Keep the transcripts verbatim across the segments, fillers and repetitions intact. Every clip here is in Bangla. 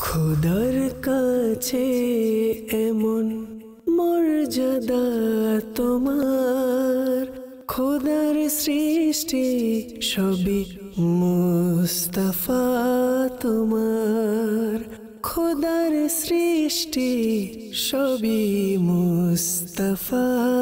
খোদার কাছে এমন মর্যাদা তোমার, খোদার সৃষ্টি সবই মুস্তাফা তোমার, খোদার সৃষ্টি সবই মুস্তাফা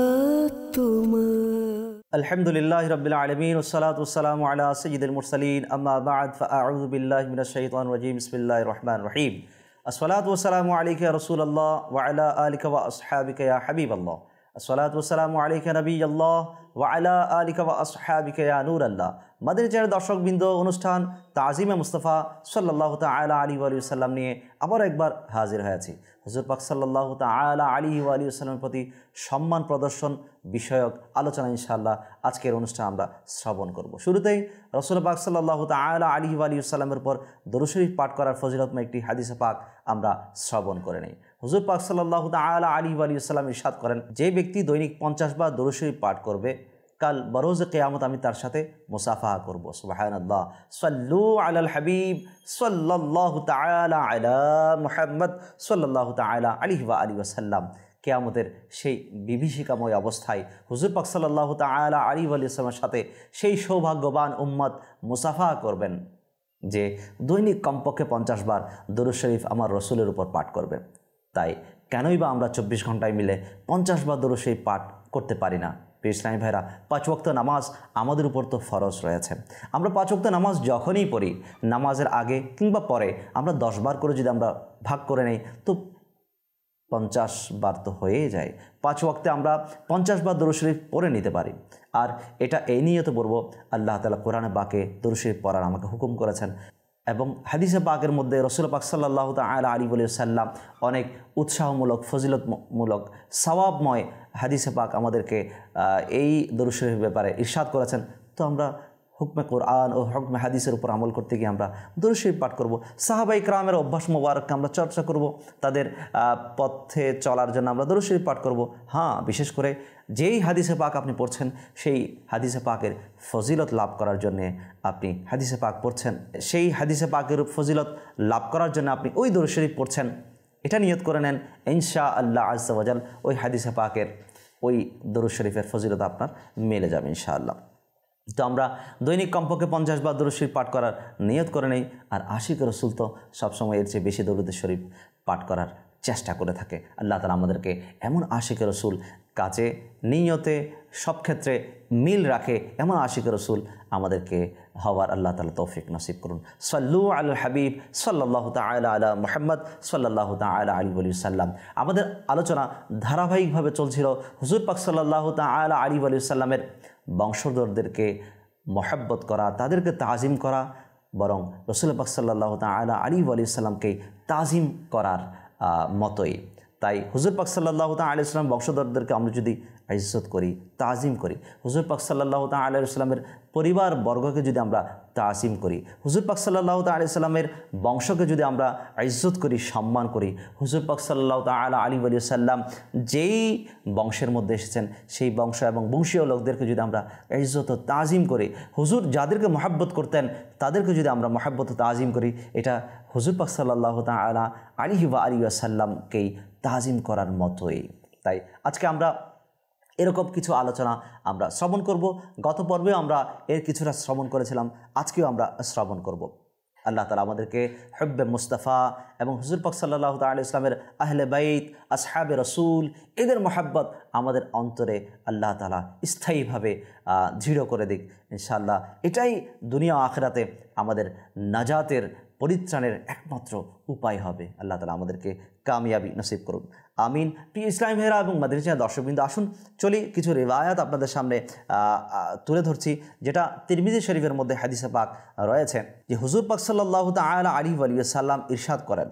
তোমার। আলহামদুলিল্লাহি রাব্বিল আলামিন ওয়াসসালাতু ওয়াসসালামু আলা সাইয়্যিদিল মুরসালিন আম্মা বা'দ ফাআউযু বিল্লাহি মিনাশ শাইতানির রাজীম বিসমিল্লাহির রহমানির রহিম। আসসালাতু ওয়াসসালামু আলাইকা ইয়া রাসূলুল্লাহ ওয়া আলা আলিকা ওয়া আসহাবিকা ইয়া হাবিবাল্লাহ। আসসালাতু ওয়াসসালামু আলাইকা নবিয়াল্লাহ ওয়া আলা আলিকা ওয়া আসহাবিকা ইয়া নূরাল্লাহ। মাদানী চ্যানেলের দর্শকবৃন্দ, অনুষ্ঠান তাজিমে মুস্তাফা সাল্লাল্লাহু তাআলা আলাইহি ওয়া সাল্লাম নিয়ে আবার একবার হাজির হয়েছি। হুজুর পাক সাল্লাল্লাহু তাআলা আলাইহি ওয়া সাল্লামের প্রতি সম্মান প্রদর্শন বিষয়ক আলোচনা ইনশাআল্লাহ আজকের অনুষ্ঠানে আমরা শ্রবণ করব। শুরুতেই রাসূল পাক সাল্লাল্লাহু তাআলা আলাইহি ওয়া সাল্লামের উপর দরুদ শরীফ পাঠ করার ফজিলতময় একটি হাদিসে পাক আমরা শ্রবণ করে নেই। হুজুর পাক সাল্লাল্লাহু তাআলা আলাইহি ওয়া সাল্লাম ইরশাদ করেন, যে ব্যক্তি দৈনিক পঞ্চাশ বার দরুদ শরীফ পাঠ করবে, কাল বরোজ কিয়ামত আমি তার সাথে মুসাফাহা করব। সুবহানাল্লাহ। সাল্লু আলাল হাবিব সাল্লাল্লাহু তাআলা আলা মুহাম্মদ সাল্লাল্লাহু তাআলা আলাইহি ওয়া আলিহি ওয়াসাল্লাম। কিয়ামতের সেই বিভীষিকাময় অবস্থায় হুজুর পাক সাল্লাল্লাহু তাআলা আলাইহি ওয়া সাল্লামের সাথে সেই সৌভাগ্যবান উম্মত মুসাফাহা করবেন যে দৈনিক কমপক্ষে পঞ্চাশ বার দরুদ শরীফ আমার রসুলের উপর পাঠ করবে। তাই কেনই বা আমরা চব্বিশ ঘন্টায় মিলে পঞ্চাশ বার দরুদ শরীফ পাঠ করতে পারি না? ইসলামী ভাইরা, পাঁচ ওয়াক্ত নামাজ আমাদের উপর তো ফরজ রয়েছে। আমরা পাঁচ ওয়াক্ত নামাজ যখনই পড়ি, নামাজের আগে কিংবা পরে আমরা দশ বার করে যদি আমরা ভাগ করে নেই তো পঞ্চাশ বার তো হয়েই যায়। পাঁচ ওয়াক্তে আমরা পঞ্চাশ বার দরুদ শরীফ পড়ে নিতে পারি। আর এটা এই নিয়ে তো বলবো, আল্লাহ তাআলা কোরআনে পাকে দরুদ শরীফ পড়ার আমাকে হুকুম করেছেন এবং হাদিসে পাকের মধ্যে রাসূল পাক সাল্লাল্লাহু তাআলা আলাইহি ওয়া সাল্লাম অনেক উৎসাহমূলক, ফজিলতমূলক, সওয়াবময় হাদিসে পাক আমাদেরকে এই দরুদ শরীফের ব্যাপারে ইরশাদ করেছেন। তো আমরা হুকমে কোরআন ও হুকমে হাদিসের উপর আমল করতে গিয়ে আমরা দরুদ শরীফ পাঠ করব। সাহাবায়ে কেরামের অভ্যাস মোবারককে আমরা চর্চা করব, তাদের পথে চলার জন্য আমরা দরুদ শরীফ পাঠ করব। হ্যাঁ, বিশেষ করে যেই হাদিসে পাক আপনি পড়ছেন সেই হাদিসে পাকের ফজিলত লাভ করার জন্যে আপনি হাদিসে পাক পড়ছেন, সেই হাদিসে পাকের ফজিলত লাভ করার জন্য আপনি ওই দরুদ শরীফ পড়ছেন, এটা নিয়ত করে নেন, ইনশাআল্লাহ আজ্জা ওয়া জাল ওই হাদিসে পাকের ওই দরুদ শরীফের ফজিলত আপনার মিলে যাবে ইনশাআল্লাহ। তো আমরা দৈনিক কমপক্ষে পঞ্চাশ বার দরুদ শরীফ পাঠ করার নিয়ত করে নেই। আর আশিক রসুল তো সবসময় এর চেয়ে বেশি দরুদ শরীফ পাঠ করার চেষ্টা করে থাকে। আল্লাহ তাআলা আমাদেরকে এমন আশিক রসুল, কাজে নিয়তে সব ক্ষেত্রে মিল রাখে এমন আশিক রসুল আমাদেরকে হওয়ার আল্লাহ তাআলা তৌফিক নসিব করুন। সাল্লু আলাল হাবিব সাল্লাল্লাহু তাআলা আলা মুহাম্মদ সাল্লাল্লাহু তাআলা আলাইহি ওয়া সাল্লাম। আমাদের আলোচনা ধারাবাহিকভাবে চলছিল হুজুর পাক সাল্লাল্লাহু তাআলা আলাইহি ওয়া সাল্লামের বংশধরদেরকে মহব্বত করা, তাদেরকে তাজিম করা, বরং রাসূল পাক সাল্লাল্লাহু তাআলা আলাইহি ওয়া সাল্লামকে তাজিম করার মতোই। তাই হুজুর পাক সাল্লাল্লাহু তাআলা আলাইহি ওয়াসাল্লাম বংশধরদেরকে আমরা যদি ইজ্জত করি, তাজিম করি, হুজুর পাক সাল্লাল্লাহু তাআলা আলাইহি ওয়াসাল্লামের পরিবার বর্গকে যদি আমরা তাজিম করি, হুজুর পাক সাল্লাল্লাহু তাআলা আলাইহি ওয়াসাল্লামের বংশকে যদি আমরা ইজ্জত করি, সম্মান করি, হুজুর পাক সাল্লাল্লাহু তাআলা আলাইহি ওয়াসাল্লাম যেই বংশের মধ্যে এসেছেন সেই বংশ এবং বংশীয় লোকদেরকে যদি আমরা ইজ্জত ও তাজিম করি, হুজুর যাদেরকে মহব্বত করতেন তাদেরকে যদি আমরা মহব্বত ও তাজিম করি, এটা হুজুর পাক সাল্লাল্লাহু তাআলা আলাইহি ওয়াসাল্লামকেই তাজিম করার মতোই। তাই আজকে আমরা এরকম কিছু আলোচনা আমরা শ্রবণ করব। গত পর্বেও আমরা এর কিছুটা শ্রবণ করেছিলাম, আজকেও আমরা শ্রবণ করব। আল্লাহ তাআলা আমাদেরকে হুব্বে মুস্তাফা এবং হুজুর পাক সাল্লাল্লাহু তাআলা আলাইহি ওয়াসাল্লামের আহলে বাইত, আসহাবে রাসূল, এদের মহব্বত আমাদের অন্তরে আল্লাহ তাআলা স্থায়ীভাবে দৃঢ় করে দিক ইনশাআল্লাহ। এটাই দুনিয়া ও আখিরাতে আমাদের নাজাতের, পরিত্রাণের একমাত্র উপায় হবে। আল্লাহ তাআলা আমাদেরকে কামিয়াবি নসিব করুন, আমিন। প্রিয় ইসলামী ভাইরা এবং মাদানী চ্যানেলের দর্শকবৃন্দ, আসুন চলি কিছু রিওয়ায়াত আপনাদের সামনে তুলে ধরছি, যেটা তিরমিজি শরীফের মধ্যে হাদিসে পাক রয়েছে যে হুজুর পাক সাল্লাল্লাহু তাআলা আলাইহি ওয়া সাল্লাম ইরশাদ করেন,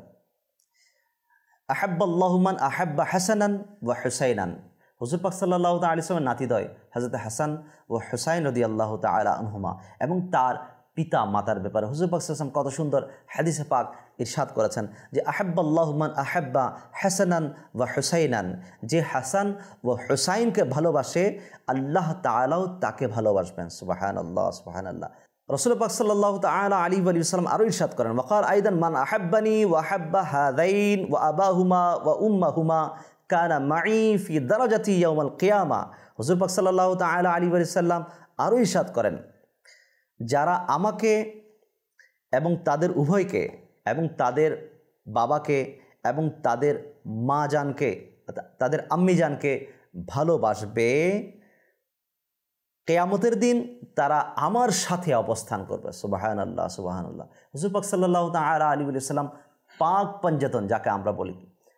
আহাব্বাল্লাহু মান আহাব্বা হাসানান ওয়া হুসাইনান। হুজুর পাক সাল্লাল্লাহু তাআলা আলাইহি ওয়াসাল্লামের নাতিদ্বয় হযরত হাসান ও হুসাইন রাদিয়াল্লাহু তাআলা আনহুমা এবং তার পিতা মাতার ব্যাপারে হুজুর পাক সাল্লাল্লাহু আলাইহি ওয়াসাল্লাম কত সুন্দর হাদিসে পাক ইরশাদ করেছেন যে আহাব্বাল্লাহু মান আহাব্বা হাসানান ওয়া হুসাইনান, যে হাসান ও হুসাইনকে ভালোবাসে আল্লাহ তাআলাও তাকে ভালোবাসবেন। সুবহানাল্লাহ, সুবহানাল্লাহ। রাসূল পাক সাল্লাল্লাহু তাআলা আলাইহি ওয়া সাল্লাম আরও ইরশাদ করেন, ওয়াকাল আইদান মান আহাব্বানি ওয়া আহাব্বা হাযাইন ওয়া আবাহুমা ওয়া উম্মাহুমা কানা মাই ফি দারাজাতি ইয়াউমাল কিয়ামা। হুজুর পাক সাল্লাল্লাহু তাআলা আলাইহি ওয়া সাল্লাম আরও ইরশাদ করেন, যারা আমাকে এবং তাদের উভয়কে এবং তাদের বাবাকে এবং তাদের মা জানকে, তাদের আম্মি জানকে ভালোবাসবে, কিয়ামতের দিন তারা আমার সাথে অবস্থান করবে। সুবহানাল্লাহ, সুবহানাল্লাহ। হুজুর পাক সাল্লাল্লাহু তাআলা আলাইহি ওয়া সাল্লাম পাক পঞ্জতন যাকে আমরা বলি,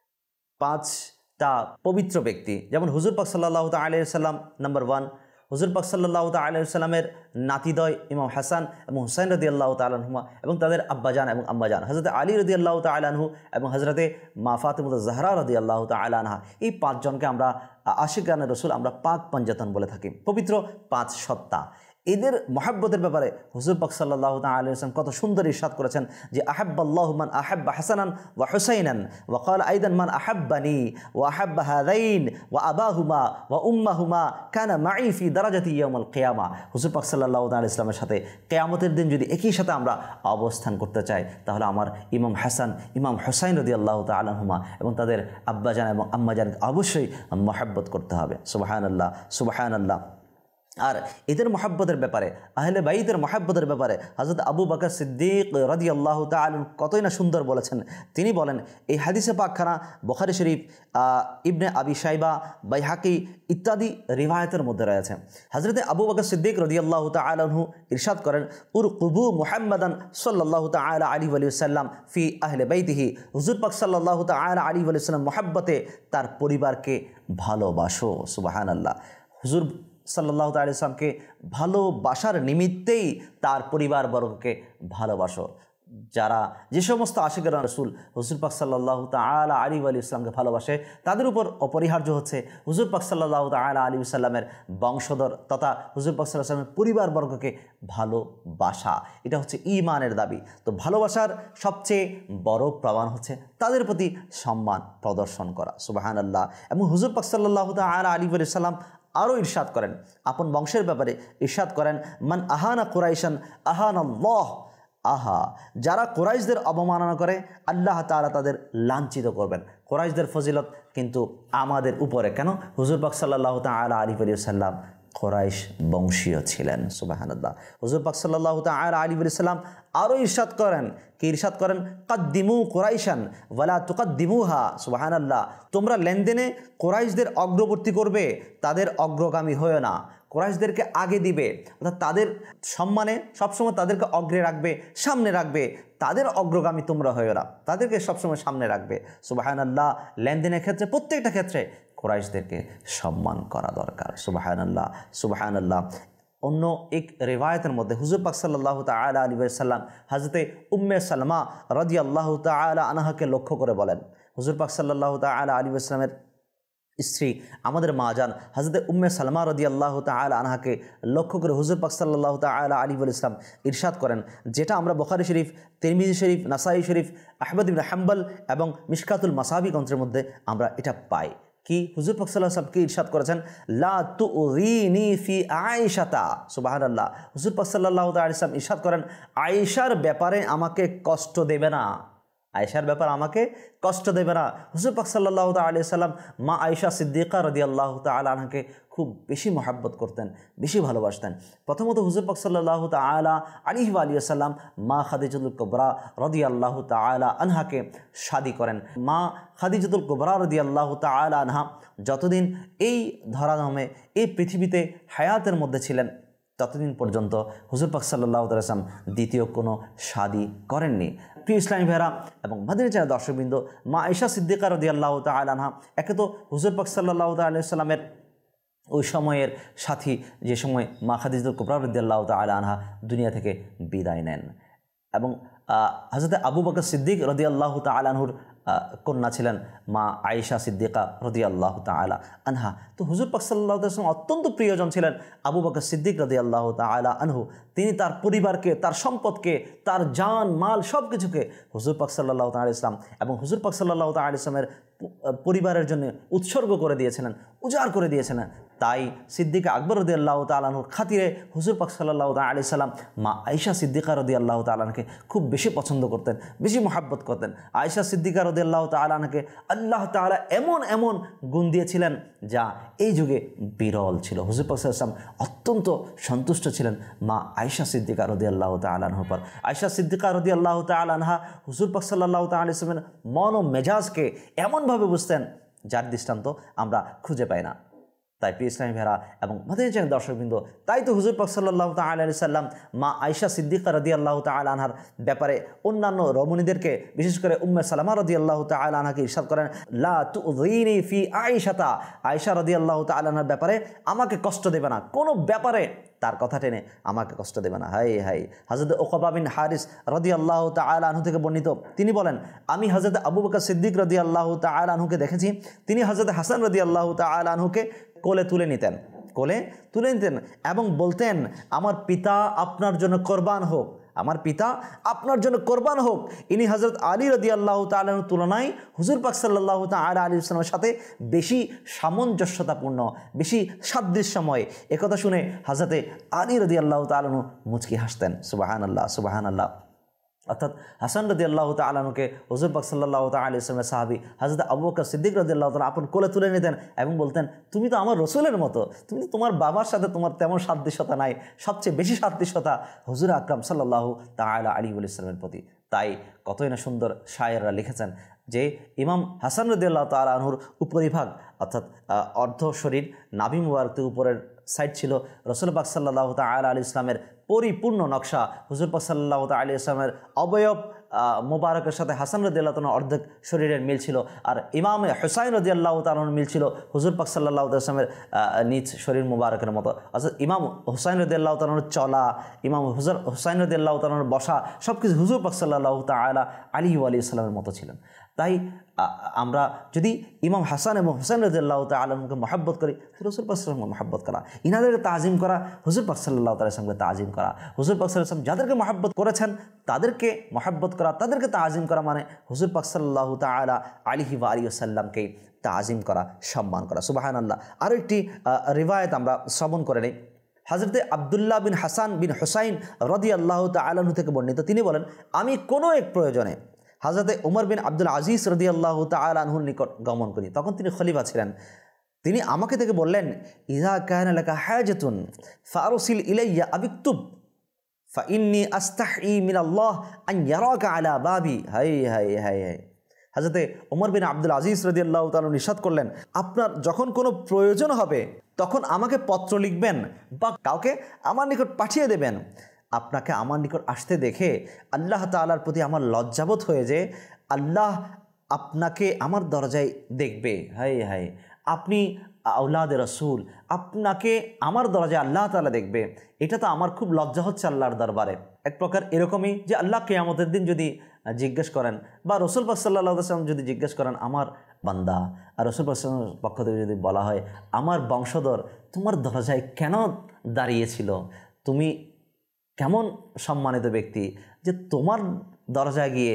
পাঁচটা পবিত্র ব্যক্তি, যেমন হুজুর পাক সাল্লাল্লাহু তাআলা আলাইহি সাল্লাম নাম্বার ওয়ান, হুজুর পাক সাল্লাল্লাহু তাআলা আলাইহি সাল্লামের নাতিদয় ইমাম হাসান এবং হুসাইন রাদিয়াল্লাহু তাআলা আনহুমা এবং তাদের আব্বাজান এবং আম্মাজান হযরত আলী রাদিয়াল্লাহু তাআলা আনহু এবং হযরতে মা ফাতিমা জাহরা রাদিয়াল্লাহু তাআলা আনহা, এই পাঁচজনকে আমরা আশিকানে রসুল আমরা পাক পঞ্জতন বলে থাকি, পবিত্র পাঁচ সত্তা। এদের মহাব্বতের ব্যাপারে হুজুর পাক সাল্লাল্লাহু তাআলা আলাইহি ওয়াসাল্লাম কত সুন্দর ইরশাদ করেছেন যে আহাব্বাল্লাহু মান আহাব্বা হাসানান ওয়া হুসাইনান ওয়া ক্বালা আইদান মান আহাব্বানি ওয়া আহাব্বা হাযাইন ওয়া আবাহুমা ওয়া উম্মাহুমা কানা মাই ফি দারাজাতি ইয়াউমাল কিয়ামা। হুজুর পাক সাল্লাল্লাহু তাআলা ইসলামের সাথে কিয়ামতের দিন যদি একই সাথে আমরা অবস্থান করতে চাই, তাহলে আমার ইমাম হাসান ইমাম হুসাইন রাদিয়াল্লাহু তাআলা আনহুমা এবং তাদের আব্বাজান এবং আম্মাজানকে অবশ্যই মহাব্বত করতে হবে। সুবহানাল্লাহ, সুবহানাল্লাহ। আর এদের মহাব্বতের ব্যাপারে, আহলে বাইতের মহাব্বতের ব্যাপারে হযরত আবু বকর সিদ্দিক রাদিয়াল্লাহু তাআলা কতই না সুন্দর বলেছেন। তিনি বলেন, এই হাদিসে পাকখানা বুখারী শরীফ, ইবনে আবি শাইবা, বাইহাকি ইত্যাদি রিওয়ায়াতের মধ্যে রয়েছে। হযরত আবু বকর সিদ্দিক রাদিয়াল্লাহু তাআলা আনহু ইরশাদ করেন, উরকুবু মুহাম্মাদান সাল্লাল্লাহু তাআলা আলাইহি ওয়া সাল্লাম ফি আহলে বাইতিহি। হুজুর পাক সাল্লাল্লাহু তাআলা আলাইহি ওয়া সাল্লাম মহাব্বতে তার পরিবারকে ভালোবাসো। সুবহানাল্লাহ। হুজুর সাল্লাল্লাহু তাআলা আলাইহি ওয়াসাল্লামকে ভালোবাসার নিমিত্তেই তার পরিবারবর্গকে ভালোবাসো। যারা যে সমস্ত আশিকের রাসূল হুজুর পাক সাল্লাল্লাহু তাআলা আলাইহি ওয়া সাল্লামকে ভালোবাসে, তাদের উপর অপরিহার্য হচ্ছে হুজুর পাক সাল্লাল্লাহু তাআলা আলাইহি ওয়া সাল্লামের বংশধর তথা হুজুর পাক সাল্লাল্লাহু আলাইহি ওয়া সাল্লামের পরিবারবর্গকে ভালোবাসা। এটা হচ্ছে ঈমানের দাবি। তো ভালোবাসার সবচেয়ে বড় প্রমাণ হচ্ছে তাদের প্রতি সম্মান প্রদর্শন করা। সুবহানাল্লাহ। এবং হুজুর পাক সাল্লাল্লাহু তাআলা আলাইহি ওয়া সাল্লাম আরও ইরশাদ করেন, আপন বংশের ব্যাপারে ইরশাদ করেন, মান আহানা কুরাইশান আহানাল্লাহ। আহা, যারা কুরাইশদের অবমাননা করে আল্লাহ তাআলা তাদের লাঞ্ছিত করবেন। কুরাইশদের ফজিলত কিন্তু আমাদের উপরে কেন? হুজুর পাক সাল্লাল্লাহু তাআলা আলাইহি ওয়া সাল্লাম কুরাইশ বংশীয় ছিলেন। সুবহানাল্লাহ। হুজুর পাক সাল্লাল্লাহু তাআলা আলাইহি ওয়া সাল্লাম আরও ইরশাদ করেন, কি ইরশাদ করেন? কাদ্দিমু কুরাইশান ওয়ালা তুকাদ্দিমুহা। সুবহানাল্লাহ। তোমরা লেনদেনে কুরাইশদের অগ্রবর্তী করবে, তাদের অগ্রগামী হয়েও না। কুরাইশদেরকে আগে দিবে, অর্থাৎ তাদের সম্মানে সবসময় তাদেরকে অগ্রে রাখবে, সামনে রাখবে। তাদের অগ্রগামী তোমরা হয়েও না, তাদেরকে সবসময় সামনে রাখবে। সুবহানাল্লাহ। লেনদেনের ক্ষেত্রে প্রত্যেকটা ক্ষেত্রে কুরাইশদেরকে সম্মান করা দরকার। সুবহানাল্লাহ, সুবহানাল্লাহ। অন্য এক রিওয়ায়াতের মধ্যে হুজুর পাক সাল্লাল্লাহু তাআলা আলাইহি ওয়া সাল্লাম হযরতে উম্মে সালমা রাদিয়াল্লাহু তাআলা আনহাকে লক্ষ্য করে বলেন, হুজুর পাক সাল্লাল্লাহু তাআলা আলাইহি ওয়া সাল্লামের স্ত্রী আমাদের মা জান হযরতে উম্মে সালমা রাদিয়াল্লাহু তাআলা আনহাকে লক্ষ্য করে হুজুর পাক সাল্লাল্লাহু তাআলা আলাইহি ওয়া সাল্লাম ইরশাদ করেন, যেটা আমরা বুখারী শরীফ, তিরমিজি শরীফ, নাসাই শরীফ, আহমদ ইবনে হাম্বল এবং মিশকাতুল মাসাবি গ্রন্থের মধ্যে আমরা এটা পাই। কি হুজুর পাক সাল্লাল্লাহু আলাইহি ওয়া সাল্লাম কি ইরশাদ করেছেন? লা তুযিনি ফি আয়েশাতা। সুবহানাল্লাহ। হুজুর পাক সাল্লাল্লাহু তাআলা আলাইহি ওয়া সাল্লাম ইরশাদ করেন, আয়েশার ব্যাপারে আমাকে কষ্ট দেবে না, আয়েশার ব্যাপার আমাকে কষ্ট দেবে না। হুজুর পাক সাল্লাল্লাহু তাআলা আলাইহি সাল্লাম মা আয়েশা সিদ্দিকা রাদিয়াল্লাহু তাআলা আনহাকে খুব বেশি মহব্বত করতেন, বেশি ভালোবাসতেন। প্রথমত হুজুর পাক সাল্লাল্লাহু তাআলা আলাইহি ওয়া সাল্লাম মা খাদিজাতুল কুবরা রাদিয়াল্লাহু তাআলা আনহাকে শাদী করেন। মা খাদিজাতুল কুবরা রাদিয়াল্লাহু তাআলা আনহা যতদিন এই ধরাধামে এই পৃথিবীতে হায়াতের মধ্যে ছিলেন, ততদিন পর্যন্ত হুজুর পাক সাল্লাল্লাহু তাআলা সাল্লাম দ্বিতীয় কোনো শাদী করেননি। প্রিয় ইসলামী ভাইরা এবং মাদানী চ্যানেল দর্শকবৃন্দ, মা আয়েশা সিদ্দিকা রাদিয়াল্লাহু তাআলা আনহা একে তো হুজুর পাক সাল্লাল্লাহু তাআলা সাল্লামের ওই সময়ের সাথী, যে সময় মা খাদিজাতুল কুবরা রাদিয়াল্লাহু তাআলা আনহা দুনিয়া থেকে বিদায় নেন, এবং হযরত আবু বকর সিদ্দিক রাদিয়াল্লাহু তাআলা আনহুর কন্যা ছিলেন মা আয়েশা সিদ্দিকা রাদিয়াল্লাহু তাআলা আনহা। তো হুজুর পাক সাল্লাল্লাহু আলাইহি ওয়াসাল্লাম অত্যন্ত প্রিয়জন ছিলেন আবু বকর সিদ্দিক রাদিয়াল্লাহু তাআলা আনহু। তিনি তার পরিবারকে, তার সম্পদকে, তার জান মাল সব কিছুকে হুজুর পাক সাল্লাল্লাহু তাআলা ইসলাম এবং হুজুর পাক সাল্লাল্লাহু তাআলা ইসলামের পরিবারের জন্য উৎসর্গ করে দিয়েছিলেন, উজাড় করে দিয়েছিলেন। তাই সিদ্দিক আকবর রাদিয়াল্লাহু তাআলা আনহুর খাতিরে হুজুর পাক সাল্লাল্লাহু তাআলা আলাইহি সাল্লাম মা আয়েশা সিদ্দিকা রাদিয়াল্লাহু তাআলা আনহাকে খুব বেশি পছন্দ করতেন, বেশি মহব্বত করতেন। আয়েশা সিদ্দিকা রাদিয়াল্লাহু তাআলা আনহাকে আল্লাহ তাআলা এমন এমন গুণ দিয়েছিলেন যা এই যুগে বিরল ছিল। হুজুর পাক সাল্লাল্লাহু আলাইহি ওয়াসাল্লাম অত্যন্ত সন্তুষ্ট ছিলেন মা আয়েশা সিদ্দিকা রাদিয়াল্লাহু তাআলা আনহার পর। আয়েশা সিদ্দিকা রাদিয়াল্লাহু তাআলা আনহা হুজুর পাক সাল্লাল্লাহু তাআলা আলাইহি ওয়াসাল্লামের মন ও মেজাজকে এমনভাবে বুঝতেন যার দৃষ্টান্ত আমরা খুঁজে পাই না। তাই প্রিয় ইসলামী ভাইরা এবং মাদানী চ্যানেল দর্শকবৃন্দ, তাই তো হুজুর পাক সাল্লাল্লাহু তাআলা আলাইহি সাল্লাম মা আয়েশা সিদ্দিকা রাদিয়াল্লাহু তাআলা আনহার ব্যাপারে অন্যান্য রমণীদেরকে, বিশেষ করে উম্মে সালামা রাদিয়াল্লাহু তাআলা আনহাকে ইরশাদ করেন, লা তুযিনি ফি আয়েশাতা, আয়েশা রাদিয়াল্লাহু তাআলা আনহার ব্যাপারে আমাকে কষ্ট দেবে না, কোনো ব্যাপারে তার কথা টেনে আমাকে কষ্ট দেবে না। হাই হাই হযরত উকবা বিন হারিস রাদিয়াল্লাহু তাআলা আনহু থেকে বর্ণিত, তিনি বলেন, আমি হযরত আবু বকর সিদ্দিক রাদিয়াল্লাহু তাআলা আনহুকে দেখেছি, তিনি হযরত হাসান রাদিয়াল্লাহু তাআলা আনহুকে কোলে তুলে নিতেন, কোলে তুলে নিতেন এবং বলতেন, আমার পিতা আপনার জন্য কোরবান হোক, আমার পিতা আপনার জন্য কোরবান হোক। ইনি হযরত আলী রাদিয়াল্লাহু তাআলা আনহুর তুলনায় হুজুর পাক সাল্লাল্লাহু তাআলা আলাইহি ওয়াসাল্লামের সাথে বেশি সামঞ্জস্যতাপূর্ণ, বেশি সাদৃশ্যময়। একথা শুনে হযরত আলী রাদিয়াল্লাহু তাআলা আনহু মুচকি হাসতেন। সুবহানাল্লাহ, সুবহানাল্লাহ। অর্থাৎ হাসান রাদিয়াল্লাহু তাআলা আনহুকে হুজুর পাক সাল্লাল্লাহু তাআলা আলাইহি ওয়াসাল্লামের সাহাবী হযরত আবু বকর সিদ্দিক রাদিয়াল্লাহু তাআলা আপন কোলে তুলে নিতেন এবং বলতেন, তুমি তো আমার রসুলের মতো, তুমি তোমার বাবার সাথে তোমার তেমন সাদৃশ্যতা নাই, সবচেয়ে বেশি সাদৃশ্যতা হুজুর আকরাম সাল্লাল্লাহু তাআলা আলাইহি ওয়াসাল্লামের প্রতি। তাই কতই না সুন্দর শায়েররা লিখেছেন যে ইমাম হাসান রাদিয়াল্লাহু তাআলা আনহুর উপরিভাগ অর্থাৎ অর্ধ শরীর নাভি মুবারকের উপরের সাইড ছিল রাসূল পাক সাল্লাল্লাহু তাআলা আলাইহি ওয়াসাল্লামের পরিপূর্ণ নকশা। হুজুর পাক সাল্লাল্লাহু তাআলা আলাইহি ওয়াসাল্লামের অবয়ব মোবারকের সাথে হাসান রাদিয়াল্লাহু তাআলা অর্ধেক শরীরের মিল ছিল, আর ইমাম হুসাইন রাদিয়াল্লাহু তাআলার মিল ছিল হুজুর পাক সাল্লাল্লাহু তাআলা ওয়াসাল্লামের নিজ শরীর মোবারকের মতো। অর্থাৎ ইমাম হুসাইন রাদিয়াল্লাহু তাআলার চলা, ইমাম হুজুর হুসাইন রাদিয়াল্লাহু তাআলার বসা সব কিছু হুজুর পাক সাল্লাল্লাহু তাআলা আলাইহি ওয়া সাল্লামের মতো ছিলেন। তাই আমরা যদি ইমাম হাসান এবং হুসাইন রাদিয়াল্লাহু তাআলা আনহুকে মহব্বত করি, রাসূল পাক সাল্লাল্লাহু আলাইহি ওয়াসাল্লামকে মহব্বত করা, ইনাদেরকে তাজিম করা, হুজুর পাক সাল্লাল্লাহু তাআলা ওয়াসাল্লামকে তাজিম করা। হুজুর পাক সাল্লাল্লাহু আলাইহি ওয়াসাল্লাম যাদেরকে মহব্বত করেছেন তাদেরকে মহব্বত করা, তাদেরকে তাজিম করা মানে হুজুর পাক সাল্লাল্লাহু তাআলা আলাইহি ওয়া সাল্লামকে তাজিম করা, সম্মান করা। সুবহানাল্লাহ। আরও একটি রিওয়ায়াত আমরা শ্রবণ করে নেই। হযরতে আব্দুল্লাহ বিন হাসান বিন হুসাইন রাদিয়াল্লাহু তাআলা আনহু থেকে বর্ণিত, তিনি বলেন, আমি কোনো এক প্রয়োজনে হযরতে উমর বিন আব্দুল আজিজ রাদিয়াল্লাহু তাআলা আনহুর নিকট গমন করি, তখন তিনি খলিফা ছিলেন। তিনি আমাকে থেকে বললেন, ইযা কানা লাকা হাজাতুন ফারসিল ইলাইয়া আবিকতুব ফাইন্নী আস্তাহি মিনাল্লাহ আন ইয়ারাকা আলা বাবি। হাই হাই হাই হাই হযরতে উমর বিন আব্দুল আজিজ রাদিয়াল্লাহু তাআলা নিষাদ করলেন, আপনার যখন কোনো প্রয়োজন হবে তখন আমাকে পত্র লিখবেন বা কাউকে আমার নিকট পাঠিয়ে দেবেন। আপনাকে আমার নিকট আসতে দেখে আল্লাহ তাআলার প্রতি আমার লজ্জাবোধ হয়ে যে আল্লাহ আপনাকে আমার দরজায় দেখবে। হাই হাই আপনি আওলাদে রসুল, আপনাকে আমার দরজায় আল্লাহ তাআলা দেখবে, এটা তো আমার খুব লজ্জা হচ্ছে আল্লাহর দরবারে। এক প্রকার এরকমই যে আল্লাহ কিয়ামতের দিন যদি জিজ্ঞেস করেন বা রাসূল পাক সাল্লাল্লাহু আলাইহি ওয়াসাল্লাম যদি জিজ্ঞেস করেন আমার বান্দা, আর রাসূল পাক সাল্লাল্লাহু আলাইহি ওয়াসাল্লামের পক্ষ থেকে যদি বলা হয় আমার বংশধর তোমার দরজায় কেন দাঁড়িয়েছিল, তুমি কেমন সম্মানিত ব্যক্তি যে তোমার দরজায় গিয়ে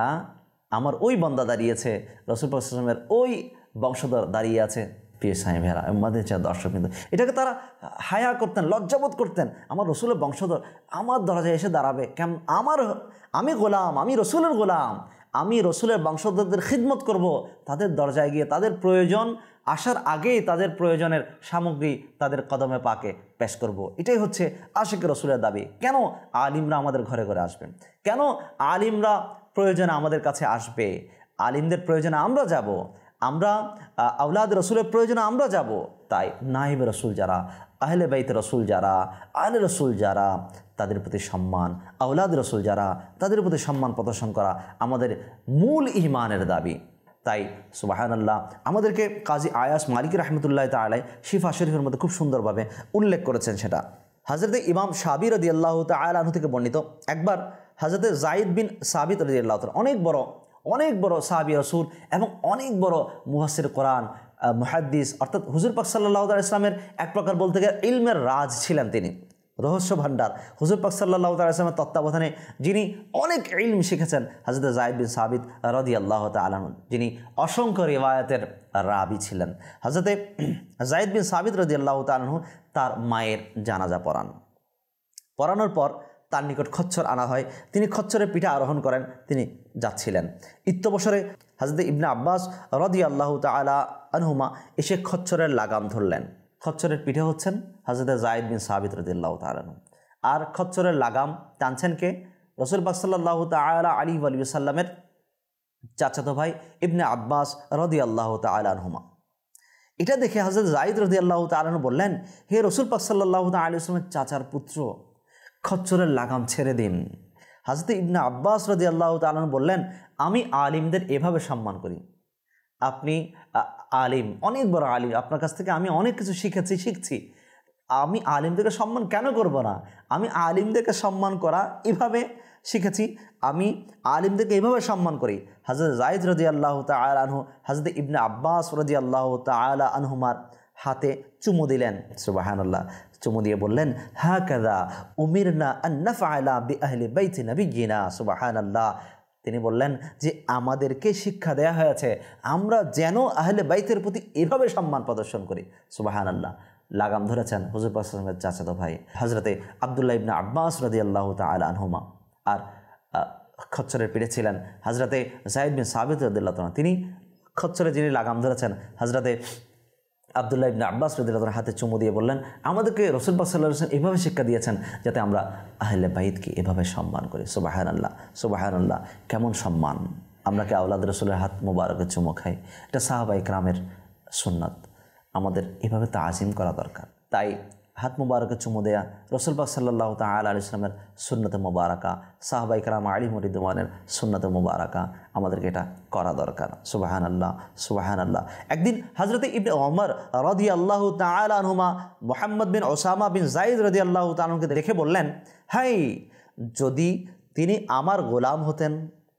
আমার ওই বান্দা দাঁড়িয়েছে, রাসূল পাক সাল্লাল্লাহু আলাইহি ওয়াসাল্লামের ওই বংশধর দাঁড়িয়ে আছে। প্রিয় সাহেব ভেরা আমাদের যা দর্শক, কিন্তু এটাকে তারা হায়া করতেন, লজ্জাবোধ করতেন। আমার রসুলের বংশধর আমার দরজায় এসে দাঁড়াবে কেমন, আমার আমি গোলাম, আমি রসুলের গোলাম, আমি রসুলের বংশধরদের খিদমত করব, তাদের দরজায় গিয়ে তাদের প্রয়োজন আসার আগেই তাদের প্রয়োজনের সামগ্রী তাদের কদমে পাকে পেশ করব। এটাই হচ্ছে আশিক রসুলের দাবি। কেন আলিমরা আমাদের ঘরে ঘরে আসবেন, কেন আলিমরা প্রয়োজনে আমাদের কাছে আসবে, আলিমদের প্রয়োজনে আমরা যাব, আমরা আওলাদ রসুলের প্রয়োজনে আমরা যাব। তাই নাইব রসুল যারা, আহলে বাইত রসুল যারা, আহলে রসুল যারা, তাদের প্রতি সম্মান, আওলাদ রসুল যারা, তাদের প্রতি সম্মান প্রদর্শন করা আমাদের মূল ঈমানের দাবি। তাই সুবহানাল্লাহ, আমাদেরকে কাজী আয়াস মালিক রাহমাতুল্লাহ তাআলা শিফা শরীফের মধ্যে খুব সুন্দরভাবে উল্লেখ করেছেন। সেটা হযরতে ইমাম শাবি রাদিয়াল্লাহু তাআলা আনহু থেকে বর্ণিত। একবার হযরতে যায়েদ বিন সাবিত রাদিয়াল্লাহু তাআলা, অনেক বড় অনেক বড় সাহাবী রাসূল এবং অনেক বড় মুফাসসির কোরআন, মুহাদ্দিস, অর্থাৎ হুজুর পাক সাল্লাল্লাহু আলাইহি ওয়াসাল্লামের এক প্রকার বলতে গেলে ইলমের রাজ ছিলেন তিনি, রহস্য ভাণ্ডার। হুজুর পাক সাল্লাল্লাহু আলাইহি ওয়াসাল্লামের তত্ত্বাবধানে যিনি অনেক ইলম শিখেছেন, হযরত যায়েদ বিন সাবিত রাদিয়াল্লাহু তাআলা আনহু, যিনি অসংখ্য রিওয়ায়াতের রাবি ছিলেন। হযরত যায়েদ বিন সাবিত রাদিয়াল্লাহু তাআলা আনহু তার মায়ের জানাজা পড়ান। পড়ানোর পর তার নিকট খচ্চর আনা হয়, তিনি খচ্চরের পিঠে আরোহণ করেন, তিনি যাচ্ছিলেন। ইত্যবসরে হযরত ইবনে আব্বাস রাদিয়াল্লাহু তাআলা আনহুমা এসে খচ্চরের লাগাম ধরলেন। খচ্চরের পিঠে হচ্ছেন হযরত যায়েদ বিন সাবিত রাদিয়াল্লাহু তাআলা আনহু, আর খচ্চরের লাগাম টানছেন কে? রাসূল পাক সাল্লাল্লাহু তাআলা আলাইহি ওয়া সাল্লামের চাচাতো ভাই ইবনে আব্বাস রাদিয়াল্লাহু তাআলা আনহুমা। এটা দেখে হযরত যায়েদ রাদিয়াল্লাহু তাআলা আনহু বললেন, হে রাসূল পাক সাল্লাল্লাহু তাআলা আলাইহি ওয়াসাল্লামের চাচার পুত্র, খচ্চরের লাগাম ছেড়ে দিন। হযরত ইবনে আব্বাস রাদিয়াল্লাহু তাআলা আনহু বললেন, আমি আলিমদের এভাবে সম্মান করি, আপনি আলিম, অনেক বড় আলিম, আপনার কাছ থেকে আমি অনেক কিছু শিখেছি শিখছি আমি আলিমদেরকে সম্মান কেন করব না? আমি আলিমদেরকে সম্মান করা এভাবে শিখেছি, আমি আলিমদেরকে এভাবে সম্মান করি। হযরত যায়েদ রাদিয়াল্লাহু তাআলা আনহু হযরত ইবনে আব্বাস রাদিয়াল্লাহু তাআলা আনহুমার হাতে চুমু দিলেন। সুবহানাল্লাহ। চুমু দিয়ে বললেন, হাকাযা উমিরনা আন নাফআলা বিআহলি বাইতি নবিয়িনা। সুবহানাল্লাহ। তিনি বললেন যে আমাদেরকে শিক্ষা দেয়া হয়েছে আমরা যেন আহলে বাইতের প্রতি এভাবে সম্মান প্রদর্শন করি। সুবহানাল্লাহ। লাগাম ধরেছেন হুজুর পাক সাল্লাল্লাহু আলাইহি ওয়াসাল্লামের চাচাতো ভাই হযরতে আব্দুল্লাহ ইবনে আব্বাস রাদিয়াল্লাহু তাআলা আনহুমা, আর খচ্চরের পিঠে ছিলেন হযরতে যায়েদ বিন সাবিত রাদিয়াল্লাহু তাআলা। তিনি খচ্চরে যিনি লাগাম ধরেছেন হযরতে আব্দুল্লাহ ইবনে আব্বাস রাদিয়াল্লাহু তাআলা হাতে চুমু দিয়ে বললেন, আমাদেরকে রাসূল পাক সাল্লাল্লাহু আলাইহি ওয়াসাল্লাম এভাবে শিক্ষা দিয়েছেন যাতে আমরা আহলে বাইতকে এভাবে সম্মান করি। সুবহানাল্লাহ, সুবহানাল্লাহ। কেমন সম্মান! আমরা কি আওলাদ রাসূলের হাত মোবারকে চুমু খাই? এটা সাহাবায়ে কেরামের সুন্নাত, আমাদের এভাবে তাজিম করা দরকার। তাই হাত মোবারকে চুমু দেয়া রাসূল পাক সাল্লাল্লাহু তাআলা আলাইহি ওয়াসাল্লামের সুন্নতে মোবারকা, সাহাবায়ে কেরাম আলিম রিদওয়ানের সুন্নতে মোবারকা, আমাদেরকে এটা করা দরকার। সুবহানাল্লাহ, সুবহানাল্লাহ। একদিন হযরত ইবনে ওমর রাদিয়াল্লাহু তাআলা আনহুমা Muhammad bin Osama bin Zayed রাদিয়াল্লাহু তাআলা আনহুকে দেখে বললেন, হাই, যদি তিনি আমার গোলাম হতেন।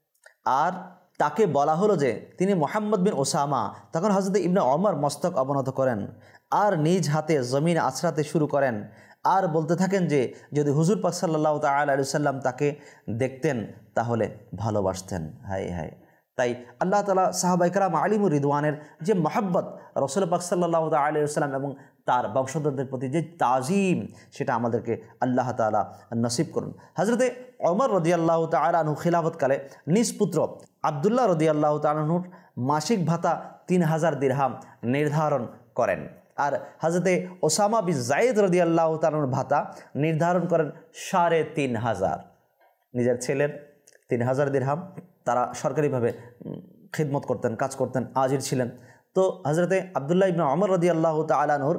আর তাকে বলা হলো যে তিনি মুহাম্মদ বিন ওসামা, তখন হযরত ইবনে ওমর মস্তক অবনত করেন আর নিজ হাতে জমিন আছড়াতে শুরু করেন আর বলতে থাকেন যে যদি হুজুর পাক সাল্লাল্লাহু তাআলা আলাইহি ওয়াসাল্লাম তাকে দেখতেন তাহলে ভালোবাসতেন। হায় হায়। তাই আল্লাহ তাআলা সাহাবায়ে কেরাম আলিম রিদওয়ানের যে মহব্বত রাসূল পাক সাল্লাল্লাহু তাআলা আলাইহি ওয়াসাল্লাম এবং তার বংশধরদের প্রতি যে তাজিম, সেটা আমাদেরকে আল্লাহ তাআলা নসিব করুন। হযরতে ওমর রাদিয়াল্লাহু তাআলা আনহু খিলাফতকালে নিজ পুত্র আব্দুল্লাহ রাদিয়াল্লাহু তাআলা আনহুর মাসিক ভাতা তিন হাজার দিরহাম নির্ধারণ করেন, আর হযরতে ওসামা বিন যায়েদ রাদিয়াল্লাহু তাআলার ভাতা নির্ধারণ করেন সাড়ে তিন হাজার। নিজের ছেলের তিন হাজার দিরহাম, তারা সরকারিভাবে খিদমত করতেন, কাজ করতেন, আজির ছিলেন। তো হযরতে আব্দুল্লাহ ইবনে ওমর রাদিয়াল্লাহু তাআলা আনহুর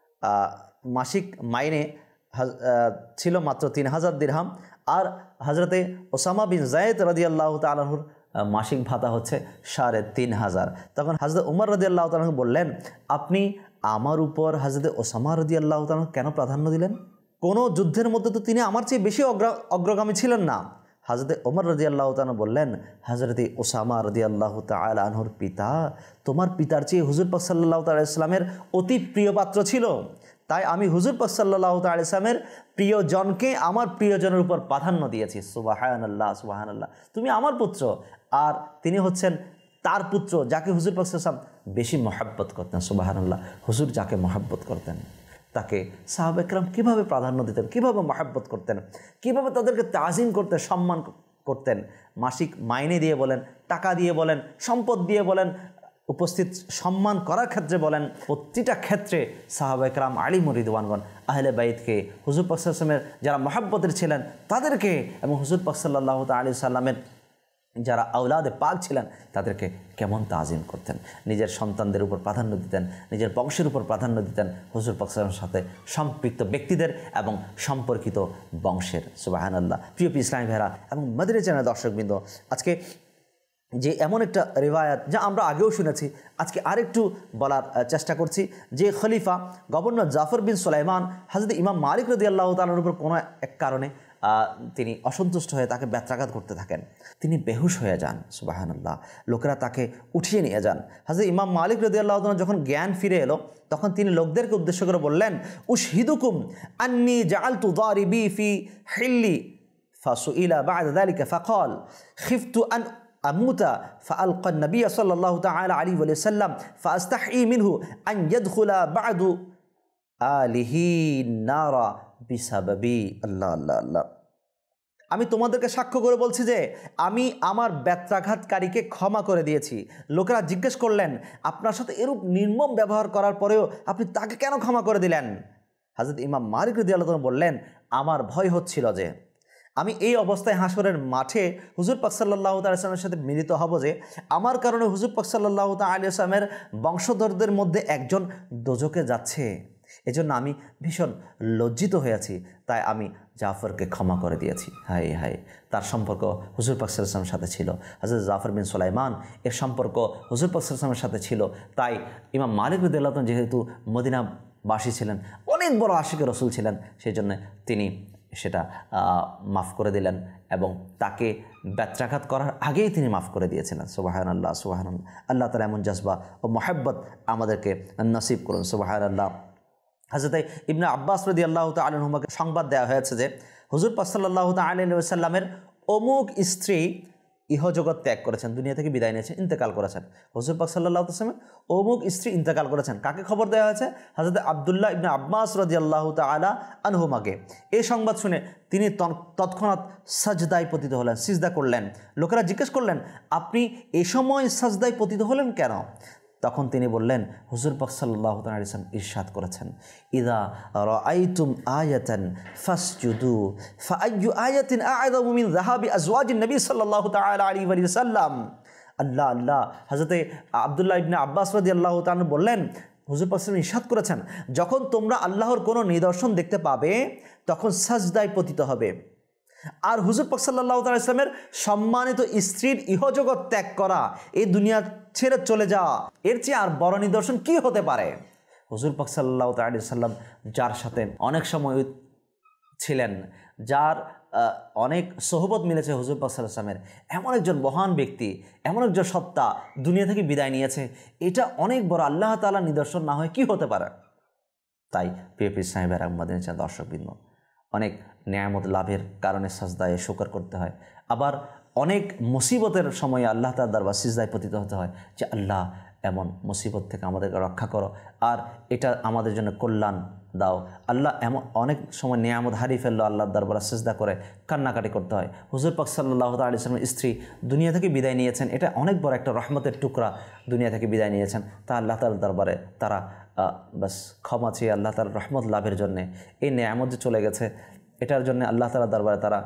মাসিক মাইনে ছিল মাত্র তিন হাজার দিরহাম, আর হযরতে ওসামা বিন যায়েদ রাদিয়াল্লাহু তাআলা আনহুর মাসিক ভাতা হচ্ছে সাড়ে তিন হাজার। তখন হযরত উমর রাদিয়াল্লাহু তাআলা বললেন, আপনি আমার উপর হযরত ওসামা রাদিয়াল্লাহু তাআলা কেন প্রাধান্য দিলেন? কোনো যুদ্ধের মধ্যে তো তিনি আমার চেয়ে বেশি অগ্রগামী ছিলেন না। হযরত ওমর রাদিয়াল্লাহু তাআলা বললেন, হযরত ওসামা রাদিয়াল্লাহু তাআলা আনহুর পিতা তোমার পিতার চেয়ে হুজুর পাক সাল্লাল্লাহু তাআলা আলাইহি ওয়াসাল্লামের অতি প্রিয় পাত্র ছিল, তাই আমি হুজুর পাক সাল্লাল্লাহু তাআলা আলাইহি ওয়াসাল্লামের প্রিয়জনকে আমার প্রিয়জনের উপর প্রাধান্য দিয়েছি। সুবহানাল্লাহ, সুবহানাল্লাহ। তুমি আমার পুত্র আর তিনি হচ্ছেন তার পুত্র যাকে হুজুর পাক সাল্লাল্লাহু আলাইহি ওয়াসাল্লাম বেশি মহব্বত করতেন। সুবহানাল্লাহ। হুজুর যাকে মহব্বত করতেন তাকে সাহাবায়ে কেরাম কীভাবে প্রাধান্য দিতেন, কীভাবে মহব্বত করতেন, কীভাবে তাদেরকে তাজিম করতেন, সম্মান করতেন। মাসিক মাইনে দিয়ে বলেন, টাকা দিয়ে বলেন, সম্পদ দিয়ে বলেন, উপস্থিত সম্মান করার ক্ষেত্রে বলেন, প্রতিটা ক্ষেত্রে সাহাবায়ে কেরাম আলিম রিদওয়ানগণ আহলে বাইতকে, হুজুর পাক সাল্লাল্লাহু আলাইহি ওয়াসাল্লামের যারা মহব্বতের ছিলেন তাদেরকে, এবং হুজুর পাক সাল্লাল্লাহু আলাইহি ওয়াসাল্লামের যারা আওলাদে পাক ছিলেন তাদেরকে কেমন তাজিম করতেন, নিজের সন্তানদের উপর প্রাধান্য দিতেন, নিজের বংশের উপর প্রাধান্য দিতেন, হুজুর পাক সাল্লাল্লাহু আলাইহি ওয়াসাল্লামের সাথে সম্পৃক্ত ব্যক্তিদের এবং সম্পর্কিত বংশের। সুবহানাল্লাহ। প্রিয় ইসলামী ভাইরা এবং মাদানী চ্যানেল দর্শকবৃন্দ, আজকে যে এমন একটা রিওয়ায়াত যা আমরা আগেও শুনেছি, আজকে আরেকটু বলার চেষ্টা করছি, যে খলিফা গভর্নর জাফর বিন সুলাইমান হযরত ইমাম মালিক রাদিয়াল্লাহু তাআলার উপর কোনো এক কারণে তিনি অসন্তুষ্ট হয়ে তাকে ব্যত্রাঘাত করতে থাকেন, তিনি বেহুশ হয়ে যান। সুবহানাল্লাহ। লোকেরা তাকে উঠিয়ে নিয়ে যান। হযরত ইমাম মালিক রাদিয়াল্লাহু তাআলা যখন জ্ঞান ফিরে এলো তখন তিনি লোকদেরকে উদ্দেশ্য করে বললেন, উশহিদুকুম আন্নী জাআলতু দারিবি ফি হিল্লি ফাসুইলা বা'দা যালিকা ফাকাল খিফতু আন আমুতা ফাআলকা নবী সাল্লাল্লাহু তাআলা আলাইহি ওয়া সাল্লাম ফাআস্তাহি মিনহু আন ইয়াদখুলা বা'দু আলিহি নারা বিসাবাবি। আল্লাহ আল্লাহ আল্লাহ। আমি তোমাদেরকে সাক্ষ্য করে বলছি যে আমি আমার ব্যত্রাঘাতকারীকে ক্ষমা করে দিয়েছি। লোকেরা জিজ্ঞেস করলেন, আপনার সাথে এরূপ নির্মম ব্যবহার করার পরেও আপনি তাকে কেন ক্ষমা করে দিলেন? হযরত ইমাম মালিক রাদিয়াল্লাহু তাআলা বললেন, আমার ভয় হচ্ছিল যে আমি এই অবস্থায় হাসরের মাঠে হুজুর পাক সাল্লাল্লাহু তাআলা সাল্লামের সাথে মিলিত হব, যে আমার কারণে হুজুর পাক সাল্লাল্লাহু তাআলা সাল্লামের বংশধরদের মধ্যে একজন দোজখে যাচ্ছে। এজন্য আমি ভীষণ লজ্জিত হয়েছি, তাই আমি জাফরকে ক্ষমা করে দিয়েছি। হাই হাই, তার সম্পর্ক হুজুর পাক সাল্লাল্লাহু আলাইহি ওয়াসাল্লামের সাথে ছিল। হযরত জাফর বিন সুলাইমান এর সম্পর্ক হুজুর পাক সাল্লাল্লাহু আলাইহি ওয়াসাল্লামের সাথে ছিল। তাই ইমাম মালিক রাদিয়াল্লাহু তাআলা যেহেতু মদিনাবাসী ছিলেন, অনেক বড় আশিকে রসুল ছিলেন, সেই জন্য তিনি সেটা মাফ করে দিলেন এবং তাকে ব্যত্রাঘাত করার আগেই তিনি মাফ করে দিয়েছিলেন। সুবহানাল্লাহ সুবহানাল্লাহ। আল্লাহ তাআলা এমন জজবা ও মহব্বত আমাদেরকে নসিব করুন। সুবহানাল্লাহ। হযরত ইবনে আব্বাস রাদিয়াল্লাহু তাআলা আনহুমাকে সংবাদ দেওয়া হয়েছে যে হুজুর পাক সাল্লাল্লাহু তাআলা আলাইহি ওয়াসাল্লামের অমুক স্ত্রী ইহজগৎ ত্যাগ করেছেন, দুনিয়া থেকে বিদায় নিয়েছেন, ইন্তেকাল করেছেন। হুজুর পাক সাল্লাল্লাহু আলাইহি ওয়াসাল্লামের অমুক স্ত্রী ইন্তেকাল করেছেন। কাকে খবর দেওয়া হয়েছে? হযরত আব্দুল্লাহ ইবনে আব্বাস রাদিয়াল্লাহু তাআলা আনহুমাকে। এই সংবাদ শুনে তিনি তৎক্ষণাৎ সাজদায় পতিত হলেন, সিজদা করলেন। লোকেরা জিজ্ঞেস করলেন, আপনি এই সময় সাজদায় পতিত হলেন কেন? তখন তিনি বললেন, হুজুর পাক সাল্লাল্লাহু তাআলা আলাইহি ওয়াসাল্লাম ইরশাদ করেছেন, ইযা রাআইতুম আয়াতান ফাসজুদু ফাআইয়ু আয়াতিন আ'যামু মিন যাহাবি আজওয়াজিন নবী সাল্লাল্লাহু তাআলা আলাইহি ওয়া সাল্লাম। আল্লাহ আল্লাহ। হযরত আব্দুল্লাহ ইবনে আব্বাস রাদিয়াল্লাহু তাআলা বললেন, হুজুর পাক সাল্লাল্লাহু আলাইহি ওয়াসাল্লাম ইরশাদ করেছেন, যখন তোমরা আল্লাহর কোনো নিদর্শন দেখতে পাবে তখন সাজদায় পতিত হবে। আর হুজুর পাক সাল্লাল্লাহু তাআলা আলাইহি ওয়াসাল্লামের সম্মানিত স্ত্রীর ইহজগৎ ত্যাগ করা, এই দুনিয়া ছেড়ে চলে যাওয়া, এর চেয়ে আর বড় নিদর্শন কি হতে পারে? হুজুর পাক সাল্লাল্লাহু তাআলা আলাইহি ওয়াসাল্লাম যার সাথে অনেক সময় ছিলেন, যার অনেক সোহবত মিলেছে হুজুর পাক সাল্লাল্লাহু আলাইহি ওয়াসাল্লামের, এমন একজন মহান ব্যক্তি, এমন একজন সত্তা দুনিয়া থেকে বিদায় নিয়েছে, এটা অনেক বড় আল্লাহ তাআলার নিদর্শন না হয় কি হতে পারে? তাই প্রিয় পীর সাহেবের মাদানী চ্যানেল দর্শকবৃন্দ, অনেক নেয়ামত লাভের কারণে সাজদায় শুকর করতে হয়, আবার অনেক মুসিবতের সময় আল্লাহ তাআলার দরবার সিজদায় পতিত হতে হয় যে আল্লাহ এমন মুসিবত থেকে আমাদেরকে রক্ষা করো, আর এটা আমাদের জন্য কল্যাণ দাও। আল্লাহ এমন অনেক সময় নেয়ামত হারিয়ে ফেললো, আল্লাহর দরবারে সিজদা করে কান্নাকাটি করতে হয়। হুজুর পাক সাল্লাল্লাহু তাআলা আলাইহি ওয়াসাল্লামের স্ত্রী দুনিয়া থেকে বিদায় নিয়েছেন, এটা অনেক বড় একটা রহমতের টুকরা, দুনিয়া থেকে বিদায় নিয়েছেন। তা আল্লাহ তাআলার দরবারে তারা বাস ক্ষমা চেয়ে আল্লাহ তাআলার রহমত লাভের জন্যে, এই নেয়ামত যে চলে গেছে এটার জন্য আল্লাহ তাআলার দরবারে তারা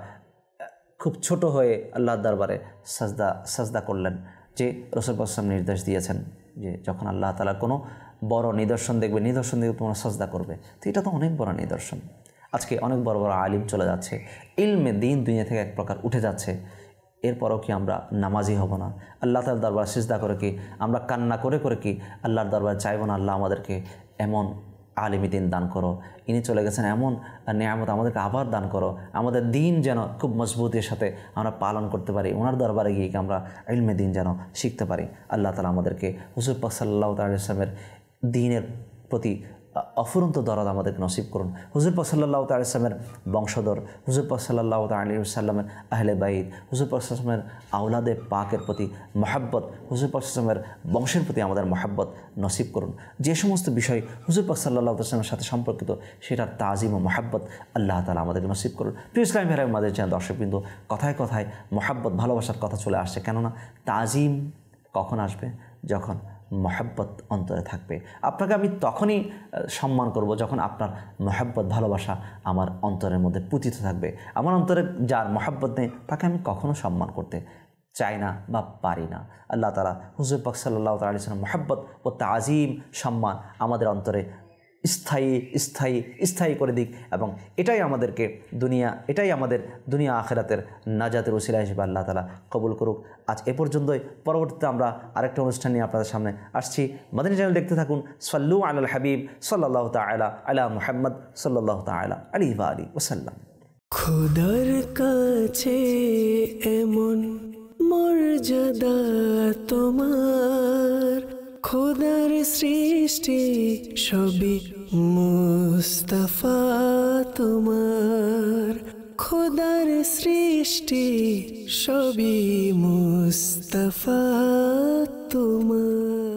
খুব ছোট হয়ে আল্লাহর দরবারে সাজদা সাজদা করলেন। যে রাসূল পাক সাল্লাল্লাহু আলাইহি ওয়াসাল্লাম নির্দেশ দিয়েছেন যে যখন আল্লাহ তাআলার কোনো বড় নিদর্শন দেখবে, নিদর্শন দেখবে তোমরা সাজদা করবে। তো এটা তো অনেক বড় নিদর্শন। আজকে অনেক বড় বড় আলিম চলে যাচ্ছে, ইলমে দিন দুনিয়া থেকে এক প্রকার উঠে যাচ্ছে, এরপরও কি আমরা নামাজি হব না? আল্লাহ তাআলার দরবারে সিজদা করে কি আমরা কান্না করে করে কি আল্লাহর দরবারে চাইব না, আল্লাহ আমাদেরকে এমন আলিমি দিন দান করো, ইনি চলে গেছেন এমন নেয়ামত আমাদেরকে আবার দান করো, আমাদের দিন যেন খুব মজবুতের সাথে আমরা পালন করতে পারি, ওনার দরবারে গিয়ে আমরা ইলমে দিন যেন শিখতে পারি। আল্লাহ তাআলা আমাদেরকে হুজুর পাক সাল্লাল্লাহু তাআলা আলাইহি ওয়াসাল্লামের দ্বীনের প্রতি অফুরন্ত দরদ আমাদেরকে নসিব করুন। হুজুর পাক সাল্লাল্লাহু তাআলা আলাইহি ওয়াসাল্লামের বংশধর, হুজুর পাক সাল্লাল্লাহু তাআলা আলাইহি ওয়াসাল্লামের আহলে বাইত, হুজুর পাক সাল্লাল্লাহু আলাইহি ওয়াসাল্লামের আওলাদে পাকের প্রতি মহব্বত, হুজুর পাক সাল্লাল্লাহু আলাইহি ওয়াসাল্লামের বংশের প্রতি আমাদের মহব্বত নসিব করুন। যে সমস্ত বিষয় হুজুর পাক সাল্লাল্লাহু তাআলা আলাইহি ওয়াসাল্লামের সাথে সম্পর্কিত সেটার তাজিম ও মহব্বত আল্লাহ তাআলা আমাদেরকে নসিব করুন। প্রিয় ইসলামী ভাইরা আমাদের চ্যানেল দর্শকবৃন্দ, কথায় কথায় মহব্বত ভালোবাসার কথা চলে আসছে, কেননা তাজিম কখন আসবে? যখন মহব্বত অন্তরে থাকবে। আপনাকে আমি তখনই সম্মান করব যখন আপনার মহব্বত ভালোবাসা আমার অন্তরের মধ্যে পুতিত থাকবে। আমার অন্তরে যার মহব্বত নেই তাকে আমি কখনো সম্মান করতে চাই না বা পারি না। আল্লাহ তাআলা হুজুর পাক সাল্লাল্লাহু তাআলা আলাইহি ওয়াসাল্লাম মহব্বত ও তাজিম সম্মান আমাদের অন্তরে স্থায়ী স্থায়ী স্থায়ী করে দিক, এবং এটাই আমাদেরকে দুনিয়া এটাই আমাদের দুনিয়া আখিরাতের নাজাতের ওসিলা হিসেবে আল্লাহ তাআলা কবুল করুক। আজ এ পর্যন্তই। পরবর্তীতে আমরা আরেকটা অনুষ্ঠান নিয়ে আপনাদের সামনে আসছি। মাদানী চ্যানেল দেখতে থাকুন। সাল্লু আলাল হাবিব সাল্লাল্লাহু তাআলা আলা মুহাম্মদ সাল্লাল্লাহু তাআলা আলাইহি ওয়া আলিহি ওয়াসাল্লাম। খোদার কাছে এমন মর্যাদা তোমার, খোদার সৃষ্টি সবই মুস্তাফা তোমার, খোদার সৃষ্টি সবই মুস্তাফা তোমার।